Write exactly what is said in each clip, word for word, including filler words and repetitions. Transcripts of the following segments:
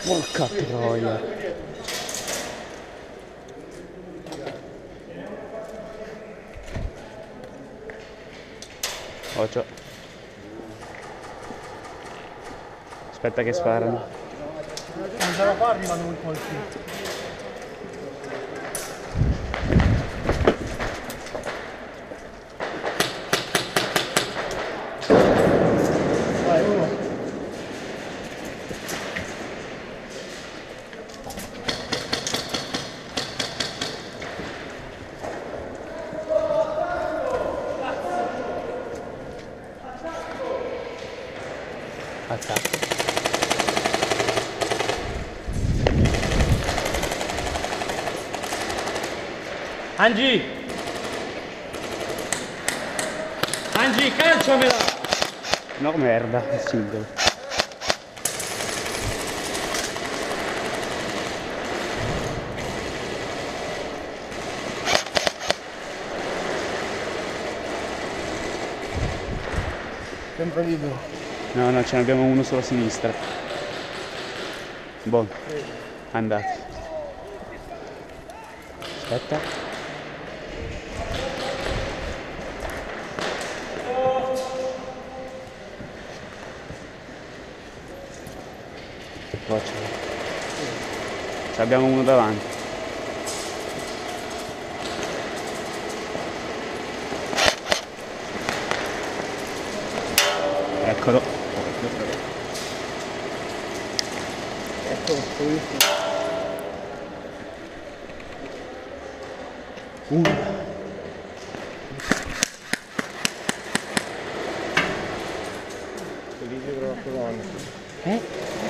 Porca troia. Occhio. Aspetta che sparano. Non ce la fa, arrivano un colpo. Attacco. Angi! Angi, calciamela! No merda, è singolo. Sempre libero. No, no, ce ne abbiamo uno solo a sinistra. Buono. Andate. Aspetta. Qua c'è. Ce abbiamo uno davanti. Eccolo. Uno. Eh?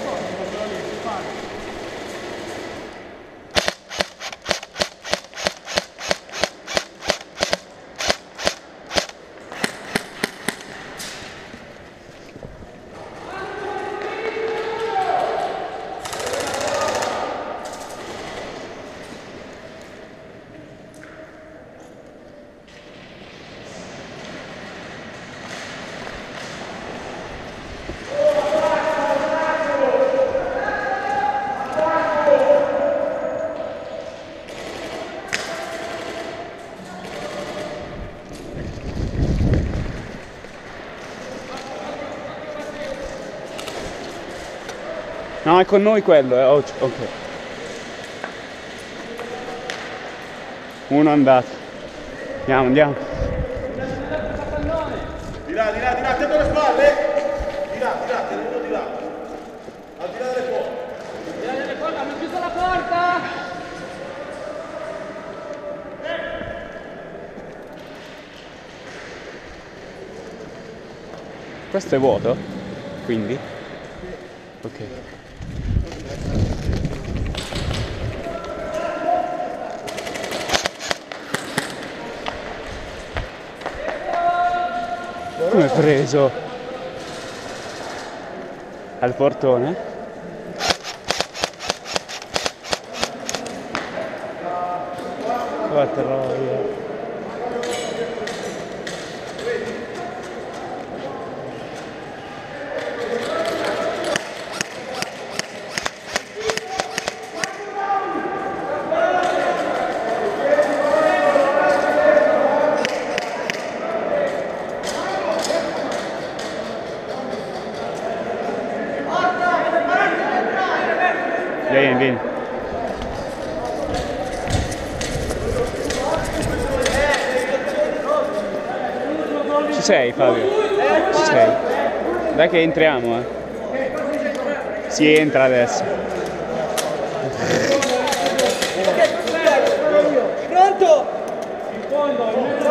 No, è con noi quello, eh. Oh, ok. Uno è andato. Andiamo, andiamo. Di là, di là, di là, attento alle spalle! Di là, di là, te ne uno di là. Al di là delle porte. Di là delle porte, hanno chiuso la porta! Questo è vuoto? Quindi? Ok. Come è preso? Al portone? Guarda troia. Vieni, vieni. Ci sei Fabio? Ci sei? Dai che entriamo, eh. Si entra adesso. Pronto? In fondo,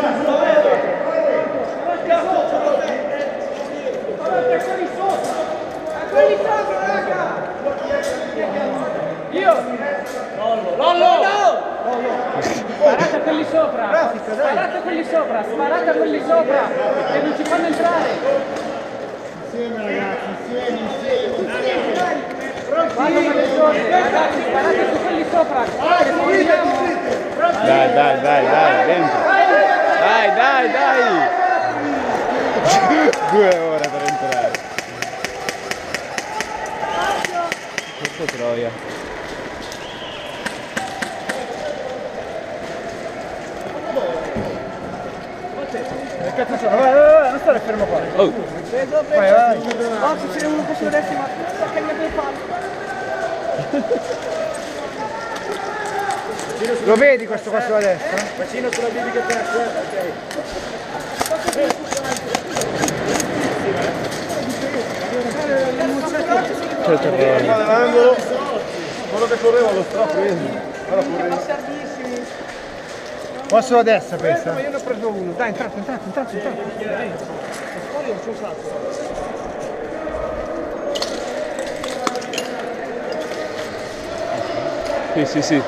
quelli sopra! Quelli sopra, raga! Io! Lollo! Lollo! Sparate a quelli sopra! Sparate a quelli sopra! Sparate a quelli sopra! Che non ci fanno entrare! Insieme ragazzi, insieme, insieme! Vanno maggiore! Ragazzi, sparate su quelli sopra! Che spendiamo! Dai, dai, dai, dai, dentro! Dai, dai, dai! Due ore per entrare. Porca troia. Che cazzo sono? Vai, vai, vai, non stare fermo qua. Oh. Vai, vai. Oh, se c'è uno che sulla destra, ma sta cambiando il palo. Lo vedi questo qua sulla destra? Bacino sulla bibi che appena squadra, ok. L'angolo, quello che correva lo sta preso. Posso a destra pensa? Ma io ne ho preso uno. Dai, entrate, entrate, entrate, entrate. Fuori non c'è un salto. Sì, sì, sì.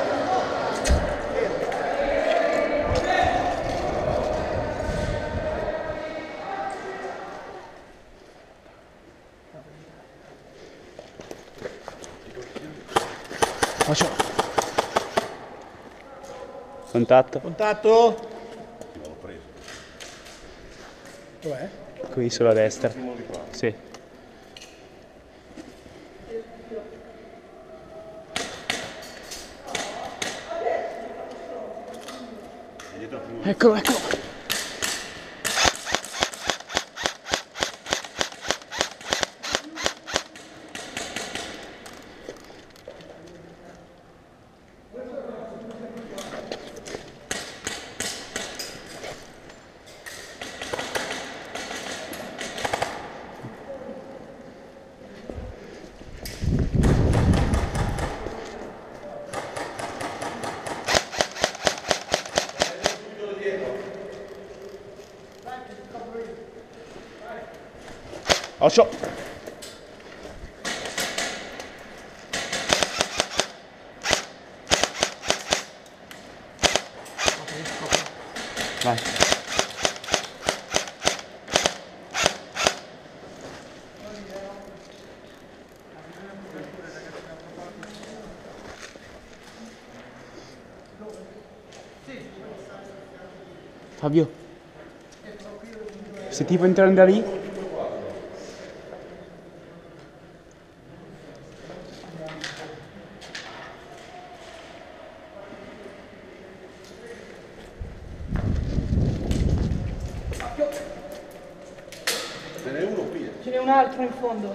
Faccio. Contatto. Contatto. L'ho preso. Dov'è? Qui sulla destra. Sì. Eccolo, eccolo. Occhio. Vai. Fabio, se ti puoi entrare da lì? Ce n'è uno qui. Ce n'è un altro in fondo.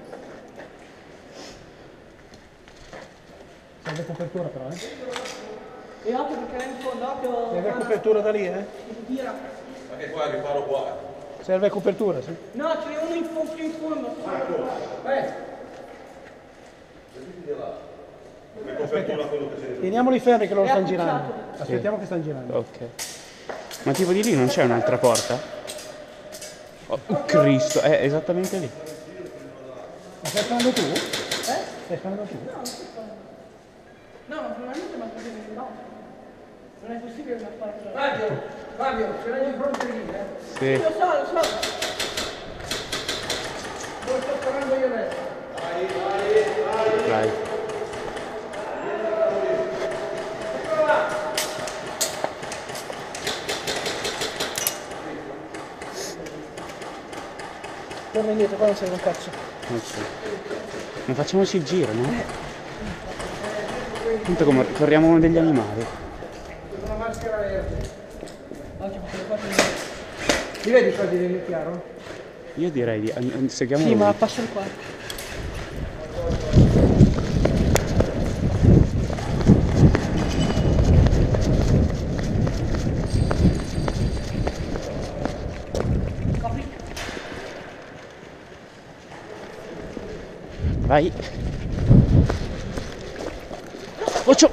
Serve copertura però, eh? E occhio perché è in fondo, occhio. Serve copertura da lì, eh? Tira. Ma che qua riparo qua. Serve copertura, sì. No, ce n'è uno in fondo, più in fondo. Eh. Che copertura quello che c'è. Teniamoli fermi che loro stanno girando. Aspettiamo che stanno girando. Ok. Ma tipo di lì non c'è un'altra porta? Oh, Cristo, è esattamente lì. Ma stai sparando tu? Eh? Stai sparando tu? No, non sto sparando. No, ma probabilmente mi ha preso in no. Non è possibile che mi ha fatto. Fabio, Fabio, ce l'hai di fronte lì, eh? Sì. Lo so, lo so. Lo sto sparando io adesso. Vai. Torna indietro, qua non serve un cazzo. Ok. Ma facciamoci il giro, no? Tanto come corriamo come degli animali. Una maschera verde. Oggi posso fare vedere. Li vedi qua di chiaro? Io direi di an- seguiamo. Sì, lui. ma passa il qua. Vai. Occhio.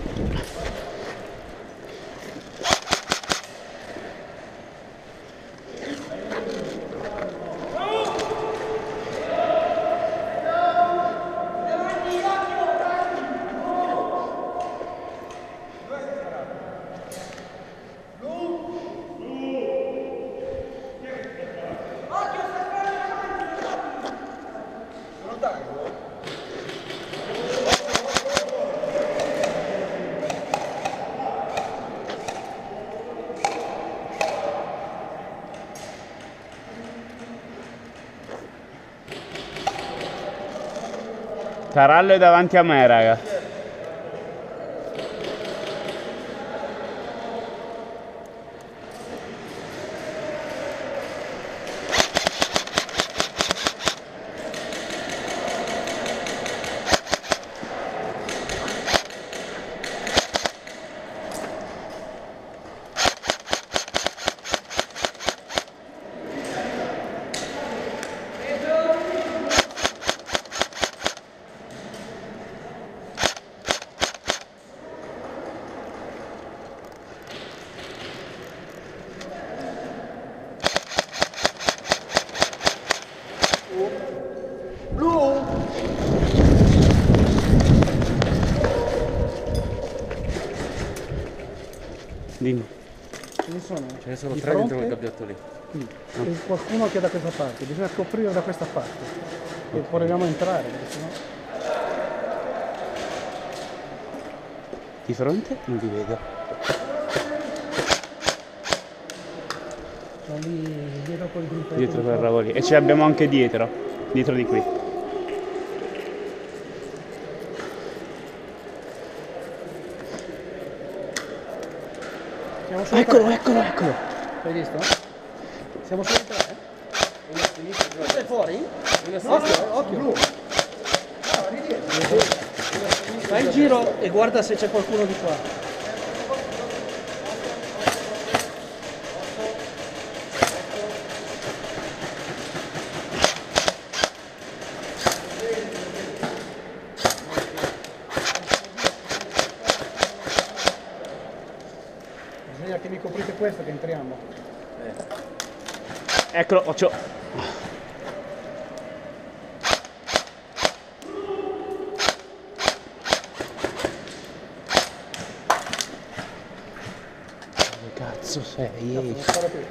Carallo è davanti a me, raga. Dimmi. Ce ne sono? Ce ne sono Di tre fronte? dentro quel gabbiotto lì. Qui. E qualcuno che è da questa parte, bisogna scoprire da questa parte. E proviamo a entrare, perché sennò... Di fronte? Non li vedo. Sono lì dietro quel gruppetto. Dietro quel ravo lì. E ce l'abbiamo anche dietro. Dietro di qui. Siamo solo Eccolo, tre. eccolo, eccolo. Hai visto? Siamo solo tre? Sei fuori? Occhio, occhio. Fai il giro e guarda se c'è qualcuno di qua. Bisogna che mi coprite questo che entriamo. Eccolo, occhio. Dove cazzo sei? Non stare qui.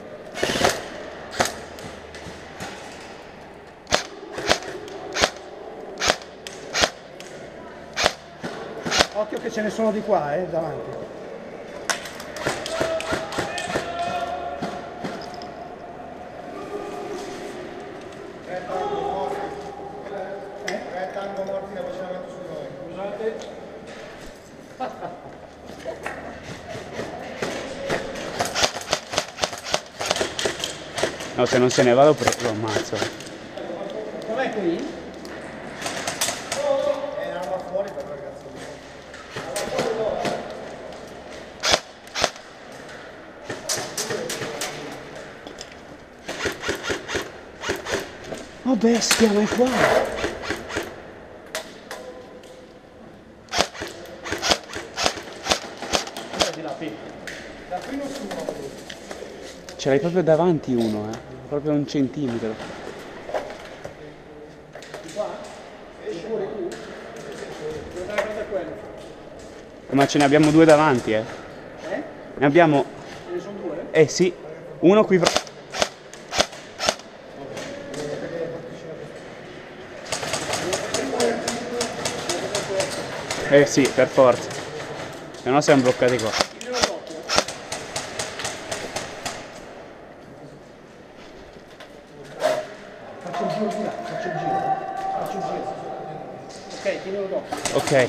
Occhio che ce ne sono di qua, eh, davanti. No, se non se ne vado lo ammazzo. Com'è qui? Oh bestia, ma è qua! Ce l'hai proprio davanti uno, eh? Proprio un centimetro. Ma ce ne abbiamo due davanti, eh? Eh? Ne abbiamo... Ce ne sono due? Eh sì, uno qui... Eh sì, per forza. Se no siamo bloccati qua. Faccio il giro di là, faccio il giro. Faccio il giro. Ok, tienilo d'occhio. Ok.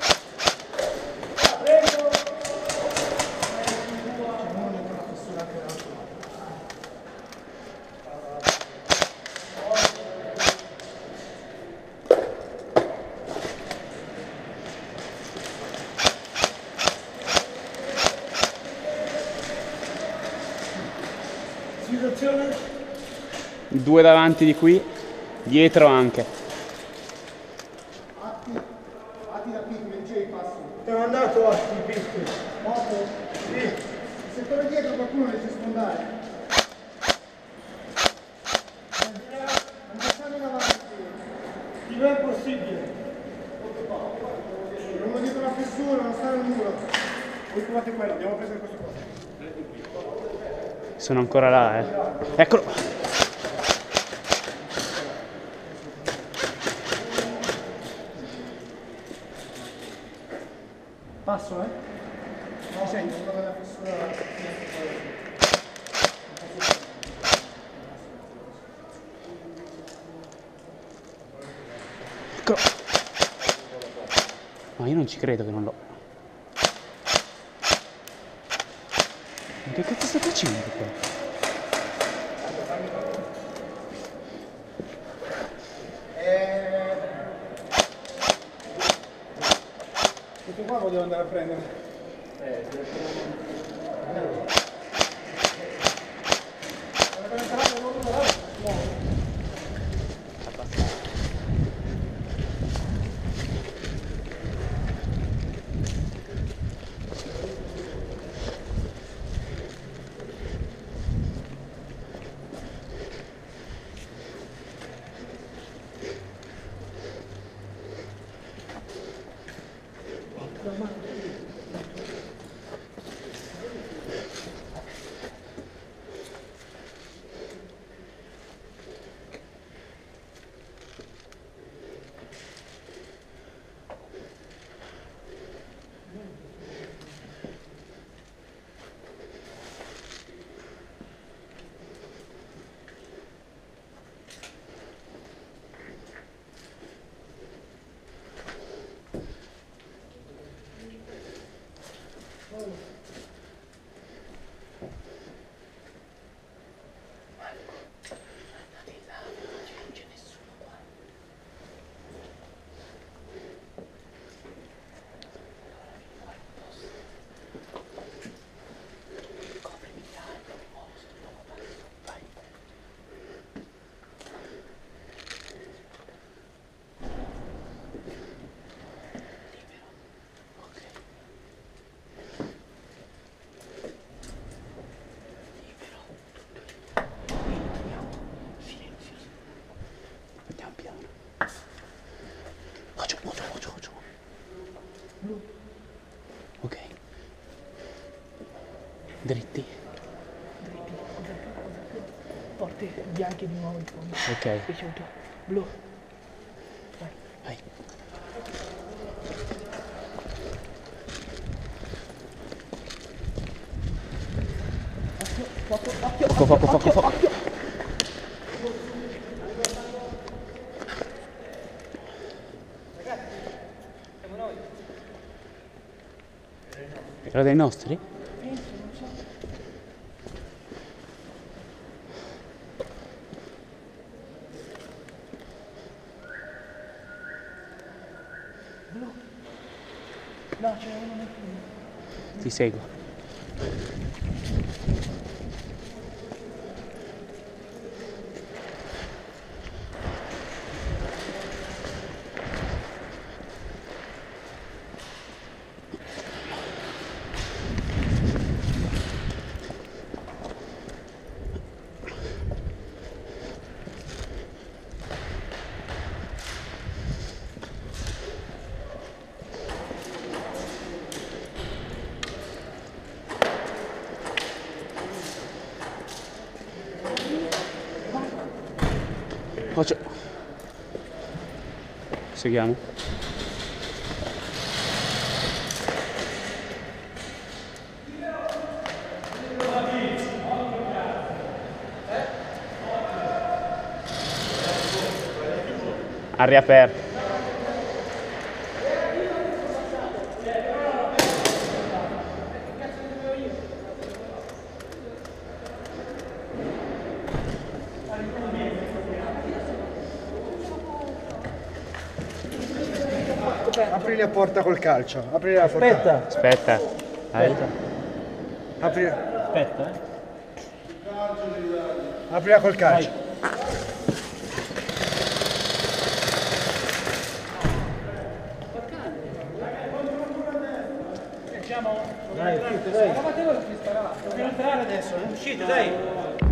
Due davanti di qui, dietro anche. Siamo andato a sti picchi. Sì. Se torna dietro qualcuno riesce a sfondare. Non passare davanti. Non è possibile. Uno dietro la fessura, non stare al muro. Voi provate quello, abbiamo preso questo qua. Sono ancora là, eh. Eccolo. Passo, eh? Mi senti? Eccolo. No, io non ci credo che non l'ho. Ma che cazzo sta facendo qua? Questo qua lo devo andare a prendere. Ok. Dritti. Dritti, porte bianche di nuovo in fondo. Ok. Ricevuto. Blu. Vai. Vai. Occhio, occhio, Fuoco, fuoco, fuoco, fuoco. occhio. Ragazzi, siamo noi. Era dei nostri? Penso, non so. Blu. No, c'è uno nel fondo. Ti seguo. Occhio. Seguiamo. Ha riaperto. Apri la porta col calcio. Apri la porta. Aspetta. Aspetta. Dai. Apri, Aspetta, eh. aprila col calcio. Dai, uscite, dai. Eravate voi che sparavate. Dobbiamo entrare adesso, eh. Uscite, dai.